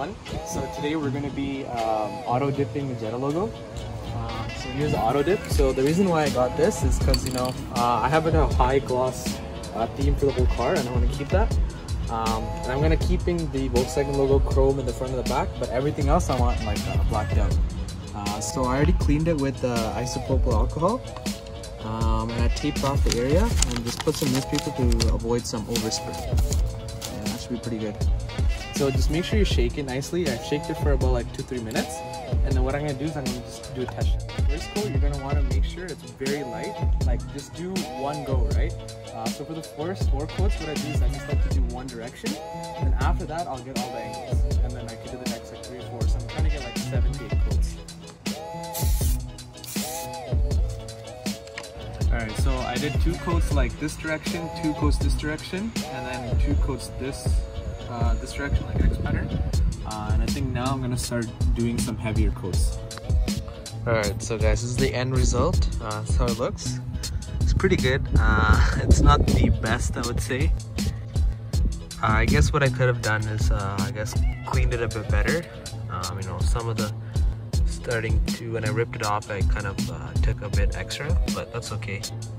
fun. So today we're going to be auto dipping the Jetta logo. So here's the auto dip. So the reason why I got this is because, you know, I have a high gloss theme for the whole car and I want to keep that. And I'm going to keeping the Volkswagen logo chrome in the front and the back, but everything else I want like blacked out. So I already cleaned it with isopropyl alcohol. And I taped off the area and just put some newspaper to avoid some overspray. Yeah, that should be pretty good. So just make sure you shake it nicely. I've shaked it for about like 2-3 minutes. And then what I'm going to do is I'm going to just do a test. First coat, you're going to want to make sure it's very light. Like just do one go, right? So for the first 4 coats, what I do is I just like to do one direction. And then after that, I'll get all the angles. And then I can do the next like 3 or 4. So I'm trying to get like 7 to 8 coats. Alright, so I did 2 coats like this direction, 2 coats this direction, and then 2 coats this direction, like X pattern. And I think now I'm gonna start doing some heavier coats. Alright, so guys, this is the end result. That's how it looks. It's pretty good. It's not the best, I would say. I guess what I could have done is, I guess, cleaned it a bit better. You know, some of the when I ripped it off, I kind of took a bit extra, but that's okay.